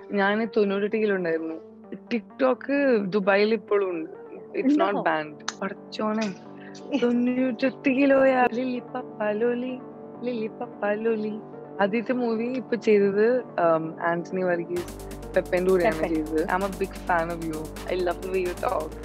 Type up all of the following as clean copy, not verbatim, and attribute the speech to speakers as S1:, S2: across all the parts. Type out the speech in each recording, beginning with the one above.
S1: ഞാൻ 98 ടിക്ടോക്ക് ദുബായിൽ ഇപ്പോഴും ഉണ്ട്. It's not banned. പഠിച്ചോനെ 98 ലില്ലിപ്പലോലി. ആദ്യത്തെ മൂവി ഇപ്പൊ ചെയ്തത് ആന്റണി വർഗീസ് പെപ്പന്റെ കൂടെയാണ് ചെയ്തത്. I am a big fan of you. I love the way you talk.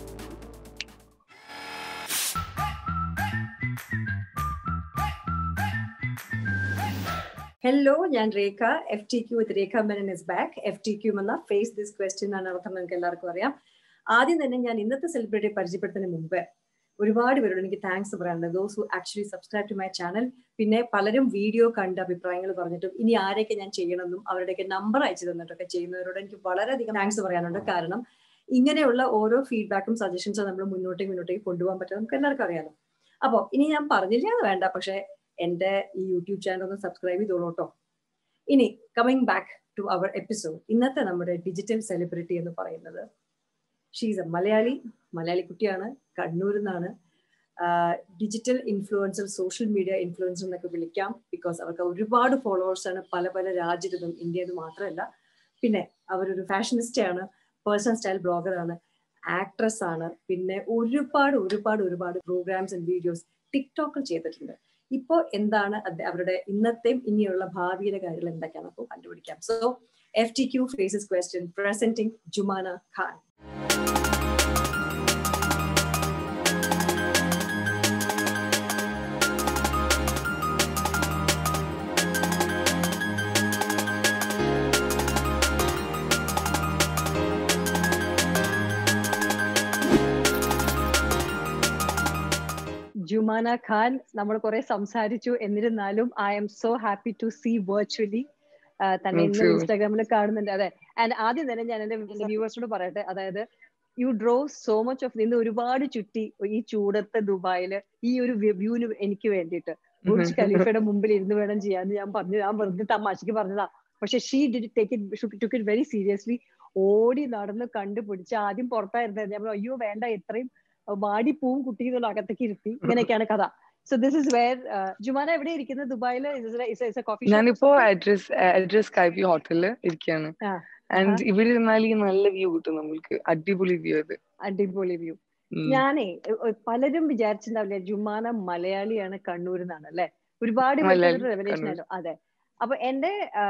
S2: Hello, ഞാൻ Rekha. FTQ with Rekha Menon is back. FTQ എന്ന ഫേസ് ദിസ് ക്വസ്റ്റ്യൻ ആണ് അർത്ഥം. നിങ്ങൾക്ക് എല്ലാവർക്കും അറിയാം. ആദ്യം തന്നെ ഞാൻ ഇന്നത്തെ സെലിബ്രിറ്റിയെ പരിചയപ്പെടുത്തുന്നതിന് മുമ്പ് ഒരുപാട് പേരോട് എനിക്ക് താങ്ക്സ് പറയാനുണ്ട്. Those who actually subscribe to my channel. പിന്നെ പലരും വീഡിയോ കണ്ട് അഭിപ്രായങ്ങൾ പറഞ്ഞിട്ടും ഇനി ആരൊക്കെ ഞാൻ ചെയ്യണമെന്നും അവരുടെയൊക്കെ നമ്പർ അയച്ചു തന്നിട്ടൊക്കെ ചെയ്യുന്നവരോട് എനിക്ക് വളരെയധികം താങ്ക്സ് പറയാനുണ്ട്. കാരണം ഇങ്ങനെയുള്ള ഓരോ ഫീഡ്ബാക്കും സജഷൻസും നമ്മൾ മുന്നോട്ടേക്ക് കൊണ്ടുപോകാൻ പറ്റും. നമുക്ക് എല്ലാവർക്കും അറിയാലോ. അപ്പോൾ ഇനി ഞാൻ പറഞ്ഞില്ല എന്ന് വേണ്ട, പക്ഷെ എൻ്റെ ഈ യൂട്യൂബ് ചാനൽ ഒന്ന് സബ്സ്ക്രൈബ് ചെയ്തോളൂ കേട്ടോ. ഇനി coming back to our episode. ഇന്നത്തെ നമ്മുടെ ഡിജിറ്റൽ സെലിബ്രിറ്റി എന്ന് പറയുന്നത് ഷീസ് എ മലയാളി കുട്ടിയാണ്. കണ്ണൂരിൽ നിന്നാണ്. Digital influencer, social media influencer എന്നൊക്കെ വിളിക്കാം. ബിക്കോസ് അവർക്ക് ഒരുപാട് ഫോളോവേഴ്സാണ് പല രാജ്യത്തും, ഇന്ത്യയിൽ മാത്രമല്ല. പിന്നെ അവരൊരു ഫാഷനിസ്റ്റയാണ്, പേഴ്സണൽ സ്റ്റൈൽ ബ്ലോഗറാണ്, ആക്ട്രസ് ആണ്. പിന്നെ ഒരുപാട് പ്രോഗ്രാംസ് ആൻഡ് വീഡിയോസ് ടിക്ടോക്കിൽ ചെയ്തിട്ടുണ്ട്. ഇപ്പോൾ എന്താണ് അവരുടെ ഇന്നത്തെയും ഇനിയുള്ള ഭാവിയിലെ കാര്യങ്ങൾ എന്തൊക്കെയാണ് അപ്പോൾ കണ്ടുപിടിക്കാം. So FTQ faces question presenting Jumana Khan. Jumana Khan, നമ്മൾ കുറെ സംസാരിച്ചു. എന്നിരുന്നാലും I'm so happy to see virtually തന്നെ ഇന്ന് ഇൻസ്റ്റാഗ്രാമിൽ കാണുന്നുണ്ട്. അതെ. ആൻഡ് ആദ്യം തന്നെ ഞാൻ എന്റെ വ്യൂവേഴ്സിനോട് പറയട്ടെ, അതായത് you draw so much of, നിന്ന് ഒരുപാട് ചുറ്റി ഈ ചൂടത്തെ ദുബായില് ഈ ഒരു വ്യൂവിന് എനിക്ക് വേണ്ടിയിട്ട് ബുർജ് ഖലീഫയുടെ മുമ്പിൽ ഇരുന്ന് വേണം ചെയ്യാന്ന് ഞാൻ വെറുതെ തമാശക്ക് പറഞ്ഞതാ. പക്ഷെ she did took it very seriously. ഓടി നടന്ന് കണ്ടുപിടിച്ച് ആദ്യം പുറത്തായിരുന്നത്. ഞാൻ പറഞ്ഞു അയ്യോ വേണ്ട, എത്രയും വാടി പൂവും കുട്ടികളും അകത്തേക്ക് ഇരുത്തി. ഇങ്ങനെയൊക്കെയാണ് കഥ. So this is where Jumana എവിടെ ഇരിക്കുന്നത് ദുബായില്?
S1: ഞാനിപ്പോ അഡ്രസ് സ്കൈവ്യൂ ഹോട്ടലില് ഇരിക്കുകയാണ്. ആൻഡ് ഇവിടെ ഇരുന്നാൽ ഈ നല്ല വ്യൂ കിട്ടും നമ്മൾക്ക്. അടിപൊളി വ്യൂ അത്. അടിപൊളി വ്യൂ. ഞാനേ പലരും വിചാരിച്ചിട്ടുണ്ടാവില്ലേ ജുമാന മലയാളിയാണ്, കണ്ണൂരിൽ നിന്നാണ് അല്ലെ? ഒരുപാട് പേർക്ക് റെവലേഷൻ ആയിരുന്നു. അതെ. അപ്പൊ എന്റെ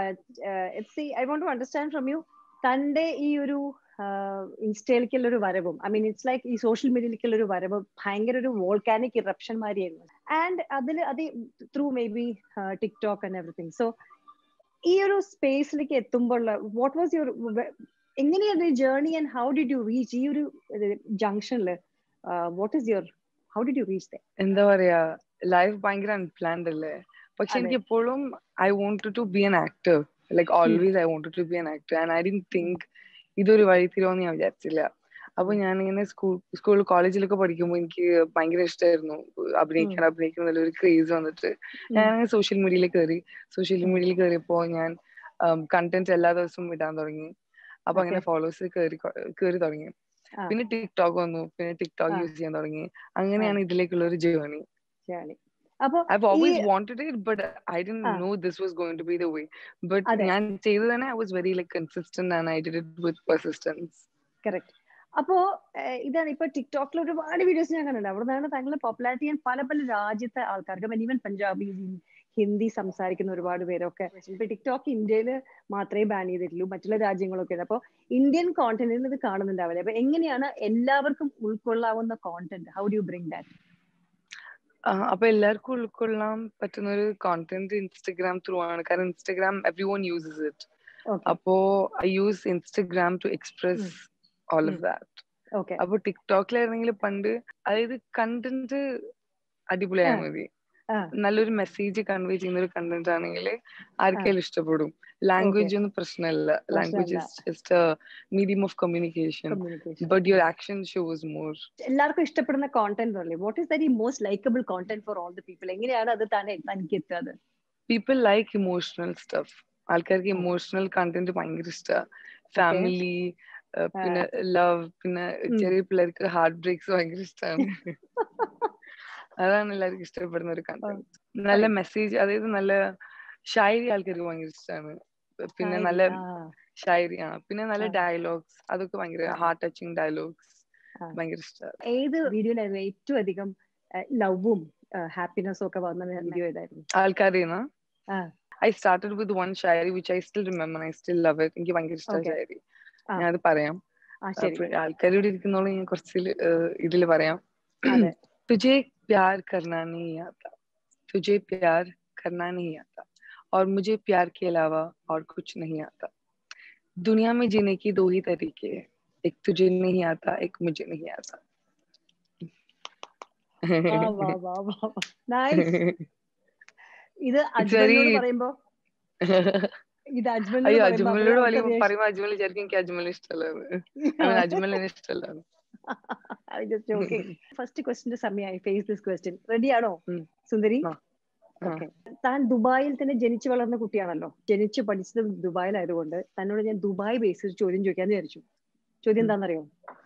S1: I want to understand from you, തന്റെ ഈ ഒരു ഇൻസ്റ്റയിലേക്കുള്ള ഒരു വരവും, ഐ മീൻ ഇറ്റ്സ് ലൈക്ക് ഈ സോഷ്യൽ മീഡിയയിലേക്കുള്ള ഒരു വരവ് ഭയങ്കര ഒരു വോൾക്കാനിക് ഇറപ്ഷൻ മാതിരിയായിരുന്നു. ആൻഡ് അത് through maybe TikTok and everything. So ഈ ഒരു സ്പേസിലേക്ക് എത്തുമ്പോൾ വാട്ട് വാസ് യുവർ, എങ്ങനെയാണ് journey and how did you reach ഈ ഒരു ജംഗ്ഷനില്? What is your, how did you reach? എന്താ പറയാ, ലൈഫ് ഭയങ്കര അൺപ്ലാൻഡ് അല്ലേ? പക്ഷെ എനിക്ക് എപ്പോഴും I wanted to be an actor. Like always I wanted to be an actor. And I didn't think ഇതൊരു വഴി തിരിവെന്ന് ഞാൻ വിചാരിച്ചില്ല. അപ്പൊ ഞാനിങ്ങനെ കോളേജിലൊക്കെ പഠിക്കുമ്പോൾ എനിക്ക് ഭയങ്കര ഇഷ്ടമായിരുന്നു അഭിനയിക്കണം എന്നുള്ളൊരു ക്രേസ് വന്നിട്ട് ഞാൻ സോഷ്യൽ മീഡിയയിൽ കയറിയപ്പോ ഞാൻ കണ്ടന്റ് എല്ലാ ദിവസവും ഇടാൻ തുടങ്ങി. അപ്പൊ അങ്ങനെ ഫോളോവേഴ്സ് കയറി തുടങ്ങി. പിന്നെ ടിക്ടോക്ക് വന്നു. പിന്നെ ടിക്ടോക്ക് യൂസ് ചെയ്യാൻ തുടങ്ങി. അങ്ങനെയാണ് ഇതിലേക്കുള്ള ഒരു journey. I've always wanted it, but I didn't know this was going to be the way. But ഞാൻ ചെയ്തത് തന്നെ I was very like consistent and I did it with persistence.
S2: Correct. അപ്പോ ഇതാണ് ഇപ്പൊ ടിക്ടോക്കിൽ ഒരുപാട് വീഡിയോസ് ഞാൻ കണ്ടിട്ടുണ്ട്. അവിടെ നിന്നാണ് താങ്കളുടെ പോപ്പുലാരിറ്റി ഞാൻ പല രാജ്യത്തെ ആൾക്കാർക്ക്, ഈവൻ പഞ്ചാബി, ഹിന്ദി സംസാരിക്കുന്ന ഒരുപാട് പേരൊക്കെ. ഇപ്പൊ ടിക്ടോക്ക് ഇന്ത്യയിൽ മാത്രമേ ബാൻ ചെയ്തിട്ടുള്ളൂ, മറ്റുള്ള രാജ്യങ്ങളൊക്കെ. അപ്പൊ ഇന്ത്യൻ കോണ്ടന്റിൽ ഇത് കാണുന്നുണ്ടാവില്ല. അപ്പൊ എങ്ങനെയാണ് എല്ലാവർക്കും ഉൾക്കൊള്ളാവുന്ന content? How do you bring that?
S1: അപ്പൊ എല്ലാവർക്കും ഉൾക്കൊള്ളാൻ പറ്റുന്ന ഒരു കോണ്ടന്റ് ഇൻസ്റ്റഗ്രാം ത്രൂ ആണ്. കാരണം ഇൻസ്റ്റഗ്രാം എവ്രിവൺ യൂസസ് ഇറ്റ്. അപ്പോ I use Instagram to express all of that. അപ്പൊ ടിക്ടോക്കിലായിരുന്നെങ്കിൽ പണ്ട്, അതായത് കണ്ടന്റ് അടിപൊളിയായാൽ മതി. നല്ലൊരു മെസ്സേജ് കൺവേ ചെയ്യുന്ന ഒരു കണ്ടന്റ് ആണെങ്കിൽ ആർക്കെങ്കിലും ഇഷ്ടപ്പെടും. ലാംഗ്വേജ് ഒന്നും പ്രശ്നമല്ല. Language is just a medium of communication, but your action shows more.
S2: എല്ലാവർക്കും ഇഷ്ടപ്പെടുന്ന കോണ്ടന്റ് അല്ലേ? What is the most likable content for all the people? എങ്ങനെയാണ് അത് തനിക്ക് എത്തുന്നത്?
S1: People like emotional stuff. ആൾക്കാർക്ക് ഇമോഷണൽ കണ്ടന്റ് ഭയങ്കര ഇഷ്ടമാണ്. ഫാമിലി, പിന്നെ ലവ്, പിന്നെ ചെറിയ പിള്ളേർക്ക് ഹാർട്ട് ബ്രേക്സ് ഭയങ്കര ഇഷ്ടമാണ്. അതാണ് എല്ലാവർക്കും ഇഷ്ടപ്പെടുന്ന ഒരു കണ്ടന്റ്. നല്ല മെസ്സേജ്, അതായത് നല്ല ഷായരി ആൾക്കാർക്ക് ഭയങ്കര ഇഷ്ടമാണ്. പിന്നെ നല്ല ഷായരി പിന്നെ നല്ല ഡയലോഗ്സ്, അതൊക്കെ ഭയങ്കര ഹാർട്ട് ടച്ചിങ് ഡയലോഗ്സ് ഭയങ്കര ഇഷ്ടമാണ്.
S2: ഏത് വീഡിയോയിലായിരുന്നു ഏറ്റവും അധികം ലവും ഹാപ്പിനെസ്സും ഒക്കെ വന്ന വീഡിയോ ഏതായിരുന്നു?
S1: ആൾക്കാരെന്ന് I started with one ഷായരി which I still remember and I still love it. എനിക്ക് ഭയങ്കര ഇഷ്ടമാണ് ഷായരി. ഞാനത് പറയാം. ആൾക്കാരോട് ഇരിക്കുന്നോളം ഞാൻ കുറച്ച് ഇതില് പറയാം. तुझे प्यार करना नहीं आता, तुझे प्यार करना नहीं आता और मुझे प्यार के अलावा और कुछ नहीं आता. दुनिया में जीने की दो ही तरीके हैं, एक तुझे नहीं आता, एक मुझे नहीं आता.
S2: ഇത് അജ്മലിനോട് പറയുമ്പോ ഇത്
S1: അജ്മലിനോട് പറയുമ്പോ അജ്മൽ വിചാരിക്കും എനിക്ക് അജ്മൽ ഇഷ്ടമല്ല, അജ്മലിനെ ഇഷ്ടമല്ല.
S2: ഫസ്റ്റ് ക്വസ്റ്റിന്റെ സമയമായി. Face this question. റെഡിയാണോ സുന്ദരി? താൻ ദുബായിൽ തന്നെ ജനിച്ചു വളർന്ന കുട്ടിയാണല്ലോ. ജനിച്ചു പഠിച്ചത് ദുബായിലായതുകൊണ്ട് തന്നോട് ഞാൻ ദുബായ് ബേസിൽ ചോദ്യം ചോദിക്കാന്ന് വിചാരിച്ചു. ചോദ്യം എന്താണെന്നറിയോ?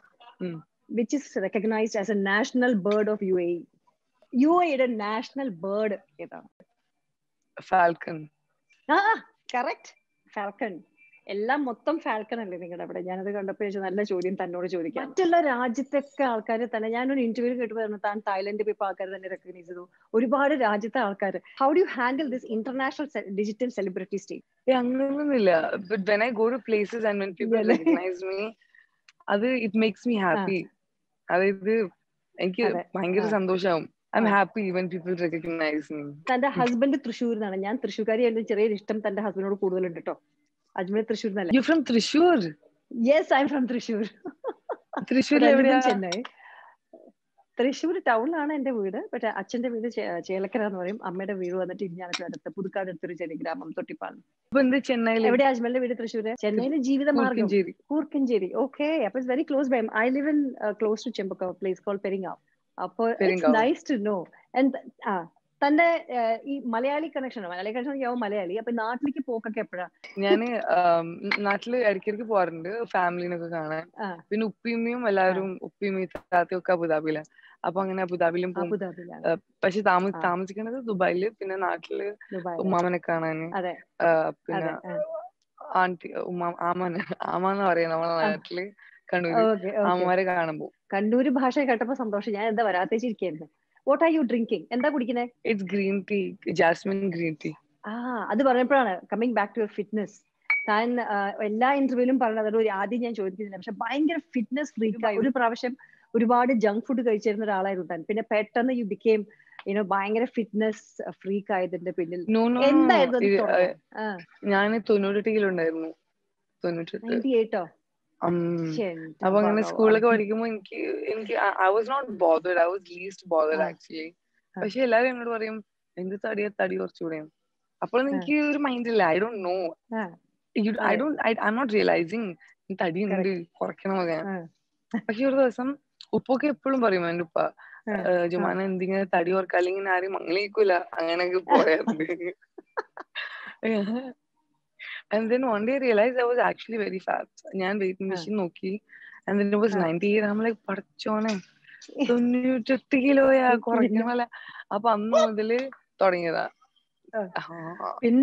S2: Which is recognized as a national bird of UAE? UAEയുടെ നാഷണൽ ബേർഡ് ഏതാണ്?
S1: ഫാൽക്കൺ.
S2: Correct, falcon. എല്ലാം മൊത്തം ഫാൽക്കൺ അല്ലേ നിങ്ങളുടെ അവിടെ? ഞാനത് കണ്ടപ്പോ നല്ല ചോദ്യം തന്നോട് ചോദിക്കാം. മറ്റുള്ള രാജ്യത്തൊക്കെ ആൾക്കാർ തന്നെ, ഞാനൊരു ഇന്റർവ്യൂ കേട്ട് പറഞ്ഞു താൻ തായ്ലൻഡിൽ പോയപ്പോ ആൾക്കാർ തന്നെ റെക്കഗ്നൈസ് ചെയ്തു, ഒരുപാട് രാജ്യത്തെ ആൾക്കാർ. How do you handle this international digital celebrity stage?
S1: അങ്ങനൊന്നുമില്ല. But when I go to places and when people recognize me, അത് ഇറ്റ് മേക്സ് മീ ഹാപ്പി. അതായത് എനിക്ക് ഭയങ്കര സന്തോഷമാവും. I'm happy when people recognize me.
S2: തന്റെ husband തൃശ്ശൂരിന്നാണ്. ഞാൻ തൃശ്ശൂർക്കാരിയായിട്ട് ചെറിയൊരു ഇഷ്ടം തന്റെ ഹസ്ബൻഡിനോട് കൂടുതലുണ്ട് കേട്ടോ. Ajmal തൃശ്ശൂരിന്നല്ല.
S1: You from Thrissur?
S2: Yes, I'm from Thrissur.
S1: Thrissur എവിടെയാ?
S2: ചെന്നൈ. തൃശ്ശൂർ ടൗണിലാണ് എന്റെ വീട്. പക്ഷെ അച്ഛന്റെ വീട് ചേലക്കര എന്ന് പറയും. അമ്മയുടെ വീട് വന്നിട്ട് ഇരിഞ്ഞാലക്കുട അടുത്ത് പുതുക്കാട് അടുത്തൊരു ചെറിയ ഗ്രാമം തൊട്ടിപ്പാണ്. എവിടെയാ അജ്മലിന്റെ വീട്? തൃശ്ശൂര്. ചെന്നൈയിലെ ജീവിതമാർഗം കൂർക്കഞ്ചേരി. ഓക്കെ, അപ്പൊ it's very close by. I live in close to Chembukka, place called Peringavu. അപ്പൊ ഇറ്റ്സ് നൈസ് ടു നോ. തന്റെ ഈ മലയാളി കണക്ഷൻ ആവും മലയാളി. അപ്പൊ നാട്ടിലേക്ക് പോക്കൊക്കെ എപ്പോഴാ?
S1: ഞാന് നാട്ടില് ഇടയ്ക്കിടയ്ക്ക് പോവാറുണ്ട് ഫാമിലിനൊക്കെ കാണാൻ. പിന്നെ ഉപ്പിയും എല്ലാവരും ഉപ്പിയും താത്തയും ഒക്കെ അബുദാബിയിലാണ്. അപ്പൊ അങ്ങനെ അബുദാബിയിലും പോകും. പക്ഷെ താമസിക്കുന്നത് ദുബായില്. പിന്നെ നാട്ടില് ഉമ്മാമനെ കാണാന്, പിന്നെ ആന്റി ആമാന്ന് പറയാം നമ്മളെ നാട്ടില് കണ്ണൂര്, ആമ്മമാരെ കാണാൻ പോകും.
S2: കണ്ണൂര് ഭാഷ കേട്ടപ്പോ സന്തോഷം. ഞാൻ എന്താ വരാത്തേച്ചിരിക്കായിരുന്നു. What are you drinking? എന്താ കുടിക്കുന്നത്?
S1: It's green tea, jasmine green tea.
S2: അത് പറഞ്ഞപ്പോഴാണ് കമ്മിങ് ബാക്ക് ടു ഫിറ്റ്നസ്. താൻ എല്ലാ ഇന്റർവ്യൂവിലും പറഞ്ഞത് ആദ്യം ഞാൻ ചോദിക്കുന്നില്ല, പക്ഷെ ഭയങ്കര ഫിറ്റ്നസ് ഫ്രീക്കായി. ഒരു പ്രാവശ്യം ഒരുപാട് ജങ്ക് ഫുഡ് കഴിച്ചിരുന്ന ഒരാളായിരുന്നു താൻ. പിന്നെ പെട്ടെന്ന് യു ബിക്കേം ഭയങ്കര ഫിറ്റ്നസ് ഫ്രീക്ക് ആയതിന്റെ പിന്നിൽ എന്തായിരുന്നു?
S1: ഞാൻ 98 കിലോ ഉണ്ടായിരുന്നു.
S2: 98ഓ?
S1: അപ്പൊ അങ്ങനെ സ്കൂളിലൊക്കെ പഠിക്കുമ്പോ എനിക്ക് I was not bothered, I was least bothered actually. പക്ഷെ എല്ലാവരും എന്നോട് പറയും എന്ത് തടി കുറച്ചുകൂടെ. അപ്പോഴൊന്നും എനിക്ക് ഒരു മൈൻഡ് ഇല്ല. I don't know, I not realising തടി ഉണ്ട്, കുറയ്ക്കണമൊക്കെ. പക്ഷെ ഒരു ദിവസം ഉപ്പൊക്കെ എപ്പോഴും പറയും എന്റെ ഉപ്പ, ജുമാന എന്തിങ്ങനെ തടി കുറക്കുക, അല്ലെങ്കിൽ ആരും മംഗളിക്കൂല, അങ്ങനെയൊക്കെ പോയാറുണ്ട്. And then one day I realized I was actually very fat. ഞാൻ weight machine നോക്കി and then it was 98. I'm like പഠിച്ചോനെ 98 കിലോയാ, കുറയ്ക്കണമല്ല. അപ്പൊ അന്ന് മുതല് തുടങ്ങിയതാ.
S2: പിന്നെ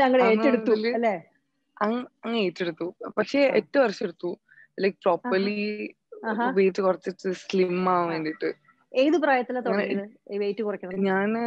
S2: അങ്ങ്
S1: ഏറ്റെടുത്തു. പക്ഷെ 8 വർഷം എടുത്തു ലൈക് പ്രോപ്പർലി വെയിറ്റ് കുറച്ചിട്ട് സ്ലിം ആവാൻ വേണ്ടിട്ട്.
S2: ഏത് പ്രായത്തിലാണ് തുടങ്ങിയത് വെയിറ്റ് കുറയ്ക്കണം?
S1: ഞാന്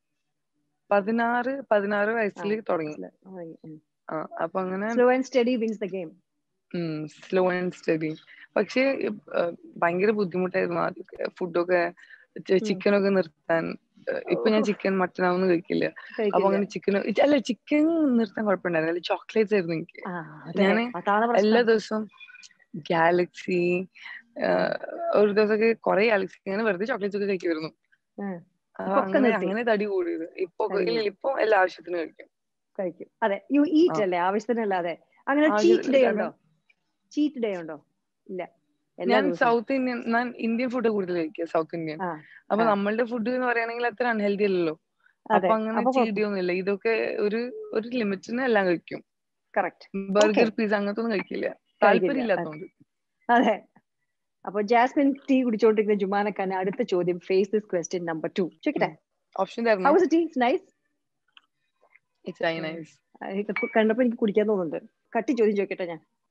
S1: 16 വയസ്സിൽ തുടങ്ങി. അപ്പൊ അങ്ങനെ
S2: slow and steady wins the game.
S1: Slow and steady. പക്ഷെ ഭയങ്കര ബുദ്ധിമുട്ടായിരുന്നു ആദ്യമൊക്കെ ഫുഡൊക്കെ, ചിക്കനൊക്കെ നിർത്താൻ. ഇപ്പൊ ഞാൻ ചിക്കൻ മട്ടൺ ഒന്നും കഴിക്കില്ല. അപ്പൊ അങ്ങനെ ചിക്കൻ നിർത്താൻ കുഴപ്പമുണ്ടായിരുന്നില്ല. ചോക്ലേറ്റ്സ് ആയിരുന്നു എനിക്ക്. ഞാന് എല്ലാ ദിവസവും ഗാലക്സി, ഒരു ദിവസമൊക്കെ കുറെ ഗാലക്സി, അങ്ങനെ വെറുതെ ചോക്ലേറ്റ്സ് ഒക്കെ കഴിക്കുമായിരുന്നു. അങ്ങനെ തടി കൂടിയത്. ഇപ്പൊ എല്ലാ ആവശ്യത്തിനും കഴിക്കും.
S2: അതെ, യു ഈറ്റ് അല്ലേ, ആവശ്യത്തിനല്ലാതെ. അങ്ങനെ ചീറ്റ് ഡേ ഉണ്ടോ? ചീറ്റ് ഡേ ഉണ്ടോ? ഇല്ല.
S1: ഞാൻ സൗത്ത് ഇന്ത്യൻ, ഞാൻ ഇന്ത്യൻ ഫുഡ് കൂടുതൽ കഴിക്കുക, സൗത്ത് ഇന്ത്യൻ. അപ്പൊ നമ്മളുടെ ഫുഡ് എന്ന് പറയുകയാണെങ്കിൽ അത്ര അൺഹെൽത്തി അല്ലല്ലോ. അപ്പൊ അങ്ങനെ ചീറ്റ് ഡേ ഒന്നുമില്ല. ഇതൊക്കെ ഒരു ലിമിറ്റിന് എല്ലാം കഴിക്കും. ബർഗർ, പിസ്സ അങ്ങനത്തെ ഒന്നും കഴിക്കില്ല, താല്പര്യം ഇല്ലാത്തതുകൊണ്ട്.
S2: അതെ. അപ്പൊ ജാസ്മിൻ ടീ കുടിച്ചോണ്ടിരിക്കുന്ന ജുമാനക്കാണ് അടുത്ത ചോദ്യം. Face this question number 2. ചോദിക്കട്ടെ?
S1: ഓപ്ഷൻ തരണം.
S2: How is it? It's nice.
S1: It's very nice.
S2: കണ്ടപ്പോ എനിക്ക് കുടിക്കാൻ തോന്നുന്നുണ്ട്. കട്ടി ചോദ്യം ചോദിക്കട്ടെ ഞാൻ?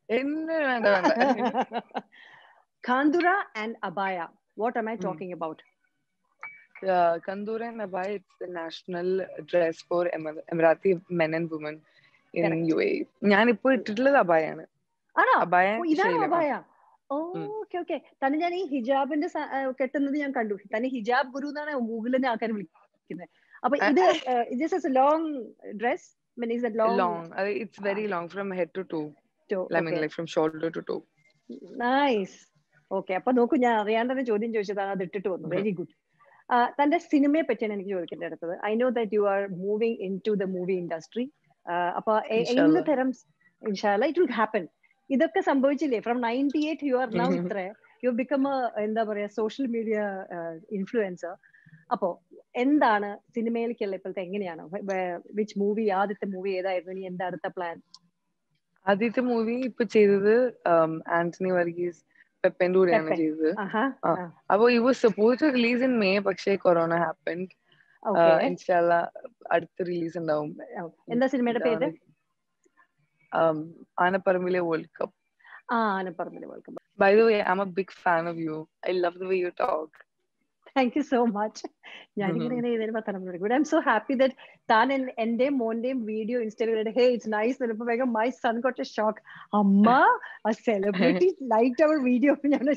S2: Khandura and abaya. What am I talking about?
S1: Khandura and abaya, it's the national dress for Emirati men and women in UAE. ഞാനിപ്പോ ഇട്ടിട്ടുള്ളത് അബായാണ്.
S2: ഇതാണോ അബായ? Okay okay. തന്നെ ഞാൻ ഈ ഹിജാബിന്റെ കെട്ടുന്നത് ഞാൻ കണ്ടു. തന്നെ ഹിജാബ് ഗുരു എന്നാണ് ഗൂഗിളിന്റെ ആൾക്കാർ വിളിക്കുന്നത്. അപ്പൊ ഇത് long dress?
S1: Long. It's very long from head to toe. I mean, like from shoulder to toe.
S2: Nice. Okay. അപ്പൊ നോക്കൂ, ഞാൻ അറിയാണ്ട് തന്നെ ചോദ്യം ചോദിച്ചതാണ്, അത് ഇട്ടിട്ട് വന്നു. Very good. തന്റെ സിനിമയെ പറ്റിയാണ് എനിക്ക് ചോദിക്കേണ്ട അടുത്തത്. I know that you are moving into the movie industry. അപ്പൊ എന്ത് തരം, ഇൻഷാല്ലാ ഇറ്റ് വിൽ ഹാപ്പൻ. ഇതൊക്കെ സംഭവിച്ചില്ലേ? ഫ്രം 98 യു ആർ നൗ ഇത്ര, യു ബിക്കം എന്താ പറയാ സോഷ്യൽ മീഡിയ ഇൻഫ്ലുവൻസർ. അപ്പോ എന്താണ് സിനിമയിലേക്കുള്ള ഇപ്പോഴത്തെ, എങ്ങനെയാണ്, വിച്ച് മൂവി, ആദ്യത്തെ മൂവി ഏതായിരുന്നു, ഇനി എന്താ അടുത്ത പ്ലാൻ?
S1: ആദ്യത്തെ മൂവി ഇപ്പൊ ചെയ്തത് ആന്റണി വർഗീസ് പെപ്പന്റെ കൂടെയാണ് ചെയ്തത്. അപ്പൊ it was supposed to release in May, പക്ഷേ കൊറോണ happened. ഇൻഷാല്ലാ അടുത്ത റിലീസ് ഉണ്ടാവും.
S2: എന്താ സിനിമയുടെ പേര്?
S1: ആനപ്പറമ്പിലെ വേൾഡ് കപ്പ്.
S2: ആനപ്പറമ്പിലെ world cup.
S1: By the way, I'm a big fan of you. I love the way you talk.
S2: Thank you so much. I'm so happy that Tan and Monday video Instagram. Hey, it's nice. My son got a shock. Amma, a celebrity liked our video.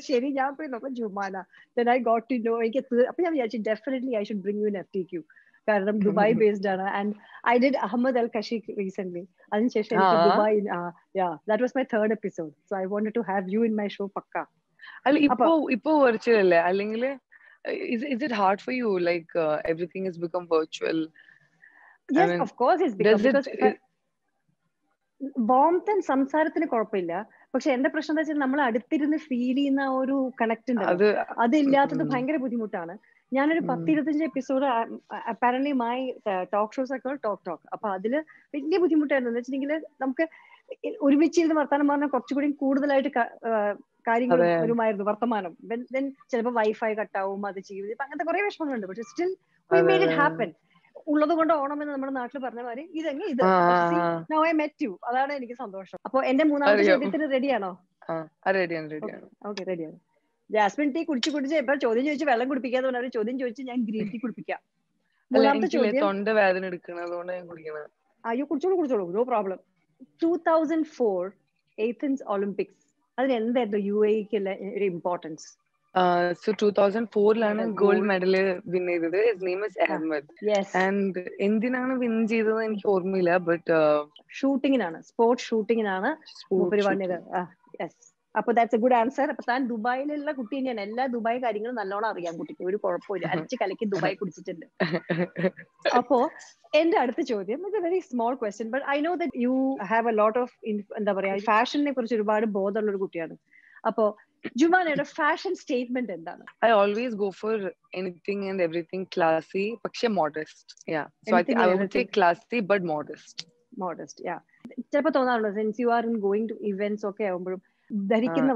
S2: Then I got to know. Definitely, I should bring you in FTQ. Dubai based, and I did Ahmed Al Kashik recently. Dubai. Yeah, that was my 3rd episode. So I wanted to have you in my show, Pakka.
S1: Ipo virtual alle. Is it hard for you? Like everything has become virtual.
S2: Yes, I mean, of course it's become, because warmth and സംസാരത്തിന് കുഴപ്പമില്ല. പക്ഷെ എന്റെ പ്രശ്നം എന്താ വെച്ചാൽ നമ്മൾ അടുത്തിരുന്ന് feel ചെയ്യുന്ന ഒരു കണക്ട് ഉണ്ടല്ലോ, അതില്ലാത്തത് ഭയങ്കര ബുദ്ധിമുട്ടാണ്. ഞാനൊരു 10-25 episode apparently my talk shows ഒക്കെ ടോക്ക്. അപ്പൊ അതില് വലിയ ബുദ്ധിമുട്ടായിരുന്നു. എന്ന് വെച്ചിട്ടുണ്ടെങ്കിൽ നമുക്ക് ഒരുമിച്ചിരുന്ന് വർത്താനം പറഞ്ഞാൽ കുറച്ചുകൂടി കൂടുതലായിട്ട് കാര്യങ്ങൾ വരുമായിരുന്നു, വർത്തമാനം. ചിലപ്പോൾ വൈഫൈ കട്ടാവും, അത് ചെയ്യും, അങ്ങനത്തെ കുറെ വിഷമങ്ങളുണ്ട്. പക്ഷെ still we made it happen. ഉള്ളത് കൊണ്ട് ഓണമെന്ന് നമ്മുടെ നാട്ടിൽ പറഞ്ഞ മാതിരി ഇതെങ്ങനെ ഇത് നൗ ഐ മെറ്റ് യു. അതാണ് എനിക്ക് സന്തോഷം. അപ്പൊ എന്റെ മൂന്നാമത്തെ ചോദ്യത്തിന് റെഡിയാണോ? ഓക്കെ, റെഡിയാണ്. ജാസ്മിൻ ടീ കുടിച്ച് ഇപ്പൊ ചോദ്യം ചോദിച്ച് വെള്ളം കുടിപ്പിക്കാതെ പറഞ്ഞ ചോദ്യം ചോദിച്ച് ഞാൻ ഗ്രീൻ ടീ കുടിപ്പിക്കാം. മൂന്നാമത്തെ ചോദ്യം.
S1: തൊണ്ടവേദന എടുക്കുന്നതുകൊണ്ട് ഞാൻ കുടിക്കണം.
S2: അയ്യോ, കുടിച്ചോളൂ, നോ പ്രോബ്ലം. 2004 ഏഥൻസ് ഒളിമ്പിക്സ്, അതിന് എന്തായിരുന്നു UAEക്കുള്ള ഒരു importance?
S1: So 2004 gold medal win ചെയ്തത്. His name is Ahmed. And എന്തിനാണ് വിൻ ചെയ്തത് എനിക്ക് ഓർമ്മയില്ല. ബട്ട്
S2: ഷൂട്ടിങ്ങിനാണ്, സ്പോർട്സ് ഷൂട്ടിങ്ങിനാണ് വന്നത്. അപ്പൊ ദാറ്റ്സ് എ ഗുഡ് ആൻസർ. അപ്പൊ താൻ ദുബായിലുള്ള കുട്ടി തന്നെയാണ്. എല്ലാ ദുബായ് കാര്യങ്ങളും നല്ലോണം അറിയാൻ കുട്ടിക്ക്, ഒരു കുഴപ്പമില്ല. അരച്ച് കലക്കി ദുബായ് കുടിച്ചിട്ടുണ്ട്. അപ്പോ എന്റെ അടുത്ത ചോദ്യം, it's a very small question, but I know that you have a lot of എന്താ പറയാ ഫാഷനെ കുറിച്ച് ഒരുപാട് ബോധമുള്ള ഒരു കുട്ടിയാണ്. അപ്പോ ജുമാനയുടെ ഫാഷൻ സ്റ്റേറ്റ്മെന്റ് എന്താണ്?
S1: I always go for anything and everything classy, പക്ഷേ modest. Yeah. So I would say classy but modest.
S2: Modest, yeah. ചിലപ്പോൾ തോന്നാറുണ്ട്, since you are going to events ഒക്കെ ആവുമ്പോഴും ധരിക്കുന്ന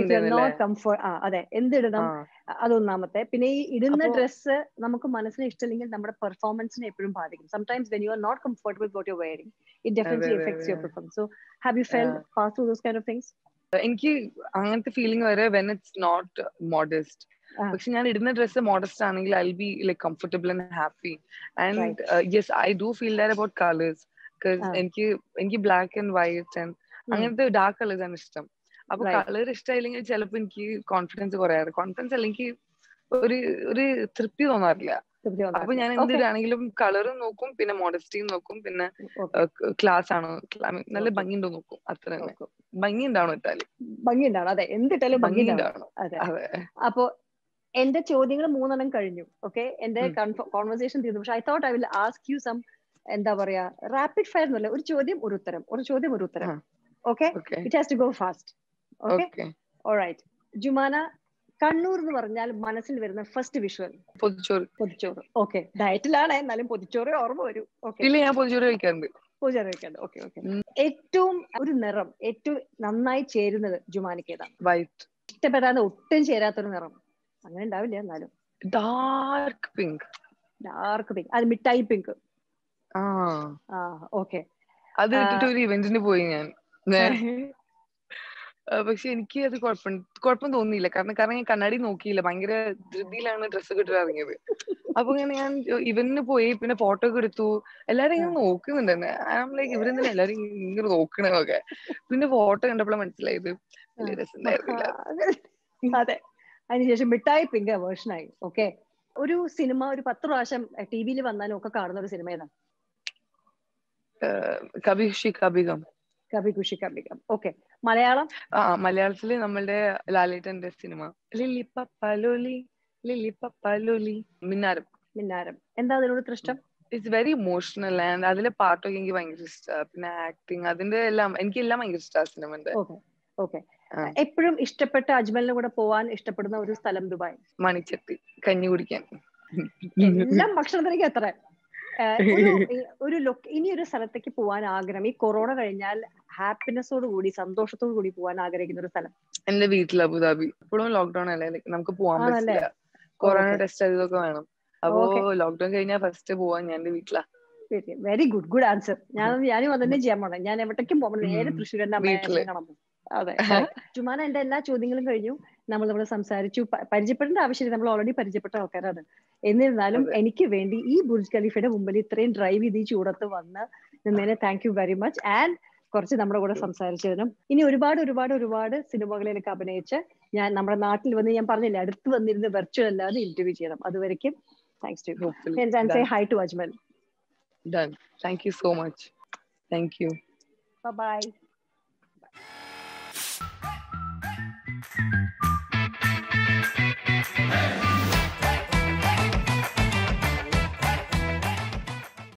S2: അതെ എന്തിടണം, അതൊന്നാമത്തെ. പിന്നെ ഈ ഇടുന്ന ഡ്രസ്സ് നമുക്ക് മനസ്സിന് ഇഷ്ടമില്ലെങ്കിൽ നമ്മുടെ പെർഫോമൻസിനെ എപ്പോഴും ബാധിക്കും. Sometimes when you are not comfortable with what you're wearing, it definitely affects your performance. So have you passed through those kind of things?
S1: എനിക്ക് അങ്ങനത്തെ ഫീലിംഗ് വരെ when it's not modest. പക്ഷെ ഞാൻ ഇടുന്ന ഡ്രസ്സ് മോഡസ്റ്റ് ആണെങ്കിൽ I'll be like comfortable and happy. And yes, I do feel that about colors, because എനിക്ക് black and white and അങ്ങനത്തെ dark colours ആണ് ഇഷ്ടം. അപ്പൊ കളർ ഇഷ്ടമായില്ലെങ്കിൽ ചിലപ്പോ എനിക്ക് കോൺഫിഡൻസ് കുറയാറ്. കോൺഫിഡൻസ് അല്ലെങ്കിൽ ഒരു തൃപ്തി തോന്നാറില്ല. അപ്പൊ ഞാൻ എന്തിനാണെങ്കിലും കളറും നോക്കും, പിന്നെ മോഡസ്റ്റിയും നോക്കും, പിന്നെ ക്ലാസ് ആണോ, നല്ല ഭംഗിയുണ്ടോ നോക്കും. അത്ര തന്നെ. ഭംഗി ഉണ്ടാവണം ഇട്ടാലും.
S2: ഭംഗി ഉണ്ടാവണം, അതെ, എന്തിട്ടാലും ഭംഗി ഉണ്ടാവണം. അതെ. അപ്പൊ എന്റെ ചോദ്യങ്ങൾ 3 കഴിഞ്ഞു. ഓക്കെ, എന്റെ കോൺവെർസേഷൻ തീർന്നു. പക്ഷെ I thought I will ask you some, എന്താ പറയാ, റാപ്പിഡ് ഫയർ എന്നല്ല, ഒരു ചോദ്യം ഒരു ഉത്തരം, ഒരു ചോദ്യം ഒരു ഉത്തരം. Okay, it has to go fast. Okay, alright. Jumana, Kannur എന്ന് പറഞ്ഞാൽ മനസ്സിൽ വരുന്ന ഫസ്റ്റ് വിഷ്വൽ? പൊതിച്ചോറ്. ഓക്കെ, ഡയറ്റിലാണ്, എന്നാലും പൊതിച്ചോറ് ഓർമ്മ വരും. ഓക്കെ,
S1: ഞാൻ പൊതിച്ചോറ് കഴിക്കാറുണ്ട്.
S2: ഓക്കെ. ഏറ്റവും ഒരു നിറം ഏറ്റവും നന്നായി ചേരുന്നത് ജുമാനയ്ക്ക് ഏതാണ്?
S1: വൈറ്റ്.
S2: ഇഷ്ടപ്പെടാതെ ഒട്ടും ചേരാത്തൊരു നിറം അങ്ങനെ ഉണ്ടാവില്ല, എന്നാലും
S1: ഡാർക്ക് പിങ്ക്.
S2: അത് മിഠായി പിങ്ക്. ഓക്കെ,
S1: അത് ഇട്ടിട്ട് ഒരു ഇവന്റിന് പോയി ഞാൻ. പക്ഷെ എനിക്ക് അത് കുഴപ്പം തോന്നിയില്ല. കാരണം ഞാൻ കണ്ണാടി നോക്കിയില്ല. ഭയങ്കര ധൃതിയിലാണ് ഡ്രസ്സ് കിട്ടാൻ ഇറങ്ങിയത്. അപ്പൊ ഇങ്ങനെ ഞാൻ ഇവന് പോയി, പിന്നെ ഫോട്ടോ ഒക്കെ എടുത്തു. എല്ലാരും ഇങ്ങനെ നോക്കുന്നുണ്ട് എന്നെ. ലൈക്ക് ഇവരെന്തിനാ എല്ലാരും ഇങ്ങനെ നോക്കണതൊക്കെ. പിന്നെ ഫോട്ടോ കണ്ടപ്പോഴാണ് മനസ്സിലായത് വലിയ രസമുണ്ടായിരുന്നില്ല.
S2: അതെ, അതിനുശേഷം മിഠായി പിങ്ക് വേർഷനായി. ഓക്കെ, ഒരു സിനിമ ഒരു 10 പ്രാവശ്യം ടിവിയിൽ വന്നാലും ഒക്കെ കാണുന്ന ഒരു സിനിമ ഏതാണ്?
S1: കഭി ഖുഷി കഭി ഗം.
S2: കഭി ഖുഷി കഭി ഗം. ഓക്കെ, മലയാളം?
S1: മലയാളത്തില് നമ്മളുടെ ലാലേട്ടന്റെ സിനിമ ലില്ലി പപ്പലോലി, ലില്ലി പപ്പലോലി, മിന്നാരം.
S2: മിന്നാരം. എന്താ അതിനോട് ഇത്ര ഇഷ്ടം?
S1: ഇറ്റ്സ് വെരി ഇമോഷണൽ ആൻഡ് അതിലെ പാട്ടൊക്കെ എനിക്ക് ഭയങ്കര ഇഷ്ടമാണ്. പിന്നെ ആക്ടിങ്, അതിന്റെ എല്ലാം എനിക്കെല്ലാം ഭയങ്കര ഇഷ്ടമാണ് സിനിമന്റെ.
S2: ഓക്കെ. എപ്പോഴും ഇഷ്ടപ്പെട്ട അജ്മലിന്റെ കൂടെ പോവാൻ ഇഷ്ടപ്പെടുന്ന ഒരു സ്ഥലം? ദുബായ്.
S1: മണിച്ചട്ടി, കഞ്ഞി കുടിക്കാൻ.
S2: എല്ലാം ഭക്ഷണത്തിലേക്ക് എത്ര ഒരു ഇനി ഒരു സ്ഥലത്തേക്ക് പോവാൻ ആഗ്രഹം, ഈ കൊറോണ കഴിഞ്ഞാൽ ഹാപ്പിനെസ്സോട് കൂടി സന്തോഷത്തോടു കൂടി പോവാൻ ആഗ്രഹിക്കുന്ന ഒരു സ്ഥലം?
S1: എന്റെ വീട്ടിൽ അബുദാബി. ഇപ്പോഴും ലോക്ക്ഡൌൺ അല്ലേ, നമുക്ക് പോവാൻ പറ്റില്ല. കൊറോണ ടെസ്റ്റ് ഇതൊക്കെ വേണം. അപ്പോ ലോക്ക്ഡൌൺ കഴിഞ്ഞാൽ ഫസ്റ്റ് പോവാൻ ഞാൻ എന്റെ വീട്ടിലാ.
S2: Very good answer. ഞാനും അതന്നെ ചെയ്യാൻ പോണേ. ഞാൻ എവിടേക്കും പോകുമ്പോൾ നേരെ തൃശ്ശൂരിന്റെ അമ്മയെ കാണാൻ പോകും. അതെ, ജുമാന, എന്റെ എല്ലാ ചോദ്യങ്ങളും കഴിഞ്ഞു. നമ്മൾ സംസാരിച്ചു. പരിചയപ്പെടേണ്ട ആവശ്യമില്ല, നമ്മൾ ഓൾറെഡി പരിചയപ്പെട്ട ആൾക്കാരാണ്. എന്നിരുന്നാലും എനിക്ക് വേണ്ടി ഈ ബുർജ് ഖലീഫയുടെ മുമ്പിൽ ഇത്രയും ഡ്രൈവ് ചെയ്ത് ഈ ചൂടത്ത് വന്ന് നിന്നതിന് thank you very much. And കുറച്ച് നമ്മുടെ കൂടെ സംസാരിച്ചതിനും. ഇനി ഒരുപാട് സിനിമകളിലൊക്കെ അഭിനയിച്ച് ഞാൻ നമ്മുടെ നാട്ടിൽ വന്ന്, ഞാൻ പറഞ്ഞില്ലേ, അടുത്ത് വന്നിരുന്ന് വെർച്വൽ അല്ലാതെ ഇന്റർവ്യൂ ചെയ്യണം. അതുവരെയ്ക്കും thanks to you. And say hi to Ajmal.
S1: Done. Thank you so much. Thank you.
S2: Bye-bye.